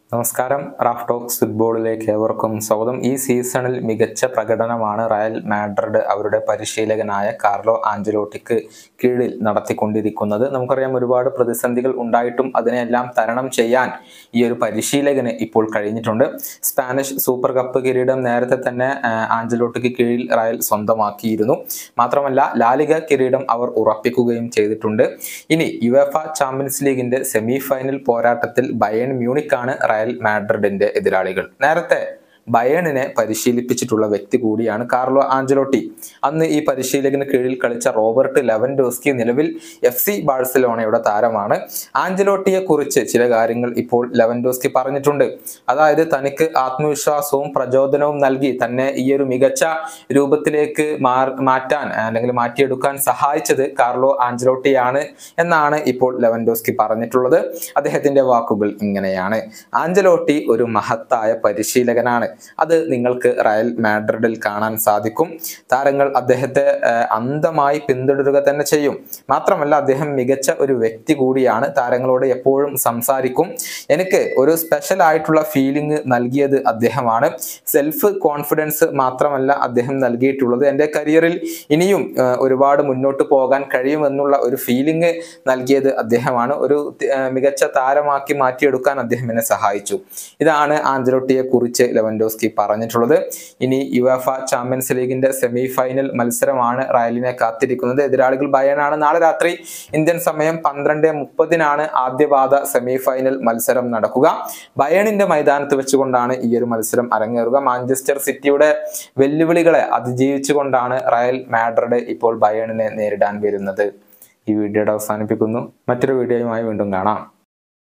നമസ്കാരം. Raf talks ഫുട്ബോളിലേക്ക് ഏവർക്കും സ്വാഗതം. ഈ സീസണിൽ മികച്ച പ്രകടനമാണ് റയൽ മാഡ്രിഡ് അവരുടെ പരിശീലകനായ കാർലോ ആഞ്ചലോട്ടിക്ക് കീഴിൽ നടത്തിക്കൊണ്ടിരിക്കുന്നത്. നമുക്കറിയാം, ഒരുപാട് പ്രതിസന്ധികൾ ഉണ്ടായിട്ടും അതിനെല്ലാം തരണം ചെയ്യാൻ ഈ ഒരു പരിശീലകന് ഇപ്പോൾ കഴിഞ്ഞിട്ടുണ്ട്. സ്പാനിഷ് സൂപ്പർ കപ്പ് കിരീടം നേരത്തെ തന്നെ ആഞ്ചലോട്ടിക്ക് കീഴിൽ റയൽ സ്വന്തമാക്കിയിരുന്നു. മാത്രമല്ല, ലാലിഗ കിരീടം അവർ ഉറപ്പിക്കുകയും ചെയ്തിട്ടുണ്ട്. ഇനി യുവേഫ ചാമ്പ്യൻസ് ലീഗിന്റെ സെമി ഫൈനൽ പോരാട്ടത്തിൽ ബയേൺ മ്യൂണിക്കാണ് റയൽ മാഡ്രിഡിന്റെ എതിരാളികൾ. നേരത്തെ ബയേണിനെ പരിശീലിപ്പിച്ചിട്ടുള്ള വ്യക്തി കൂടിയാണ് കാർലോ ആഞ്ചലോട്ടി. അന്ന് ഈ പരിശീലകന് കീഴിൽ കളിച്ച റോബർട്ട് ലെവൻഡോസ്കി നിലവിൽ FC ബാഴ്സലോണയുടെ താരമാണ്. ആഞ്ചലോട്ടിയെ കുറിച്ച് ചില കാര്യങ്ങൾ ഇപ്പോൾ ലെവൻഡോസ്കി പറഞ്ഞിട്ടുണ്ട്. അതായത്, തനിക്ക് ആത്മവിശ്വാസവും പ്രചോദനവും നൽകി തന്നെ ഈ ഒരു മികച്ച രൂപത്തിലേക്ക് മാറ്റാൻ അല്ലെങ്കിൽ മാറ്റിയെടുക്കാൻ സഹായിച്ചത് കാർലോ ആഞ്ചലോട്ടിയാണ് എന്നാണ് ഇപ്പോൾ ലെവൻഡോസ്കി പറഞ്ഞിട്ടുള്ളത്. അദ്ദേഹത്തിന്റെ വാക്കുകൾ ഇങ്ങനെയാണ്: ആഞ്ചലോട്ടി ഒരു മഹത്തായ പരിശീലകനാണ്. അത് നിങ്ങൾക്ക് റയൽ മാഡ്രിഡിൽ കാണാൻ സാധിക്കും. താരങ്ങൾ അദ്ദേഹത്തെ അന്ധമായി പിന്തുടരുക തന്നെ ചെയ്യും. മാത്രമല്ല, അദ്ദേഹം മികച്ച ഒരു വ്യക്തി കൂടിയാണ്. താരങ്ങളോട് എപ്പോഴും സംസാരിക്കും. എനിക്ക് ഒരു സ്പെഷ്യൽ ആയിട്ടുള്ള ഫീലിംഗ് നൽകിയത് അദ്ദേഹമാണ്. സെൽഫ് കോൺഫിഡൻസ് മാത്രമല്ല അദ്ദേഹം നൽകിയിട്ടുള്ളത്, എൻ്റെ കരിയറിൽ ഇനിയും ഒരുപാട് മുന്നോട്ട് പോകാൻ കഴിയുമെന്നുള്ള ഒരു ഫീലിംഗ് നൽകിയത് അദ്ദേഹമാണ്. ഒരു മികച്ച താരമാക്കി മാറ്റിയെടുക്കാൻ അദ്ദേഹം എന്നെ സഹായിച്ചു. ഇതാണ് ആഞ്ചലോട്ടിയെ കുറിച്ച് ലെവൻഡോസ്കി പറഞ്ഞിട്ടുള്ളത്. ഇനി യുവേഫ ചാമ്പ്യൻസ് ലീഗിന്റെ സെമി ഫൈനൽ മത്സരമാണ് റയലിനെ കാത്തിരിക്കുന്നത്. എതിരാളികൾ ബയേണാണ്. നാളെ രാത്രി ഇന്ത്യൻ സമയം 12:30 ആദ്യപാദ സെമി ഫൈനൽ മത്സരം നടക്കുക. ബയേണിന്റെ മൈതാനത്ത് വെച്ചുകൊണ്ടാണ് ഈ ഒരു മത്സരം അരങ്ങേറുക. മാഞ്ചസ്റ്റർ സിറ്റിയുടെ വെല്ലുവിളികളെ അതിജീവിച്ചുകൊണ്ടാണ് റയൽ മാഡ്രിഡ് ഇപ്പോൾ ബയേണിനെ നേരിടാൻ വരുന്നത്. ഈ വീഡിയോയുടെ അവസാനിപ്പിക്കുന്നു. മറ്റൊരു വീഡിയോയുമായി വീണ്ടും കാണാം.